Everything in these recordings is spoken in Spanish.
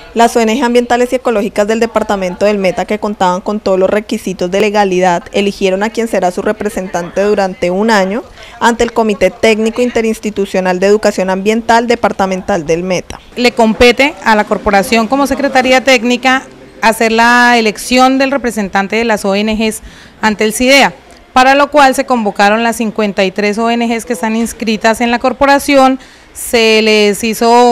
Las ONG ambientales y ecológicas del departamento del Meta, que contaban con todos los requisitos de legalidad, eligieron a quien será su representante durante un año ante el Comité Técnico Interinstitucional de Educación Ambiental Departamental del Meta. Le compete a la corporación como Secretaría Técnica hacer la elección del representante de las ONGs ante el CIDEA, para lo cual se convocaron las 53 ONGs que están inscritas en la corporación. Se les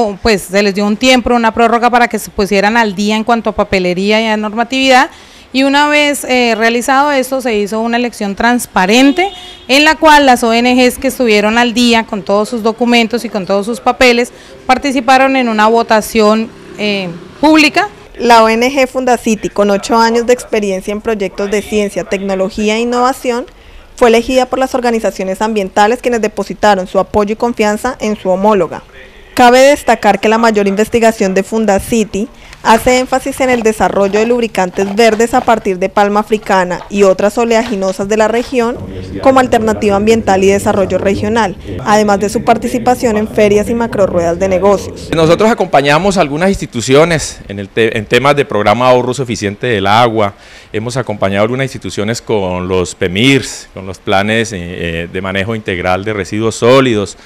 dio un tiempo, una prórroga para que se pusieran al día en cuanto a papelería y a normatividad, y una vez realizado esto se hizo una elección transparente en la cual las ONGs que estuvieron al día con todos sus documentos y con todos sus papeles participaron en una votación pública. La ONG Fundacity, con 8 años de experiencia en proyectos de ciencia, tecnología e innovación, fue elegida por las organizaciones ambientales, quienes depositaron su apoyo y confianza en su homóloga. Cabe destacar que la mayor investigación de Fundacity hace énfasis en el desarrollo de lubricantes verdes a partir de palma africana y otras oleaginosas de la región como alternativa ambiental y desarrollo regional, además de su participación en ferias y macrorruedas de negocios. Nosotros acompañamos a algunas instituciones en temas de programa de ahorro eficiente del agua, hemos acompañado a algunas instituciones con los PEMIRS, con los planes de manejo integral de residuos sólidos,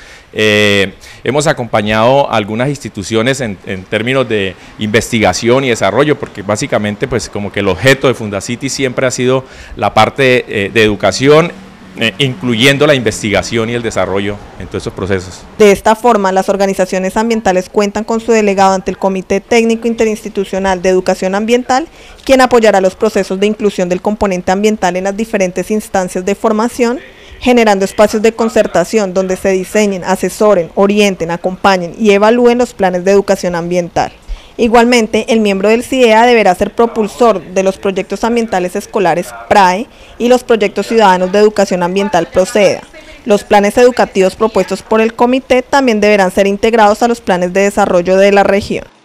hemos acompañado a algunas instituciones en términos de investigación y desarrollo, porque básicamente pues como que el objeto de Fundacity siempre ha sido la parte de educación, incluyendo la investigación y el desarrollo en todos esos procesos. De esta forma, las organizaciones ambientales cuentan con su delegado ante el Comité Técnico Interinstitucional de Educación Ambiental, quien apoyará los procesos de inclusión del componente ambiental en las diferentes instancias de formación, generando espacios de concertación donde se diseñen, asesoren, orienten, acompañen y evalúen los planes de educación ambiental. Igualmente, el miembro del CIDEA deberá ser propulsor de los proyectos ambientales escolares PRAE y los proyectos ciudadanos de educación ambiental PROCEDA. Los planes educativos propuestos por el comité también deberán ser integrados a los planes de desarrollo de la región.